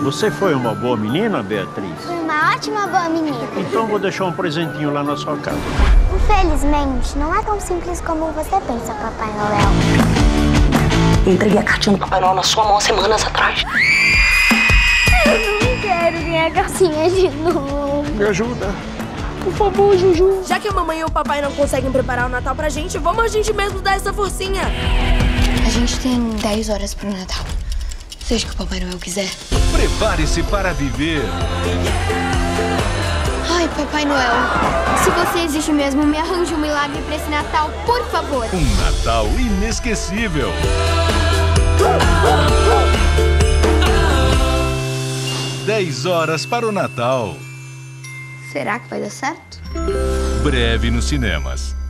Você foi uma boa menina, Beatriz? Fui uma ótima boa menina. Então vou deixar um presentinho lá na sua casa. Infelizmente, não é tão simples como você pensa, Papai Noel. Eu entreguei a cartinha do Papai Noel na sua mão há semanas atrás. Eu não quero ganhar calcinha de novo. Me ajuda. Por favor, Juju. Já que a mamãe e o papai não conseguem preparar o Natal pra gente, vamos a gente mesmo dar essa forcinha. A gente tem 10 horas pro Natal. Seja o que o Papai Noel quiser. Prepare-se para viver. Ai, Papai Noel, se você existe mesmo, me arranje um milagre pra esse Natal, por favor. Um Natal inesquecível. 10 horas para o Natal. Será que vai dar certo? Breve nos cinemas.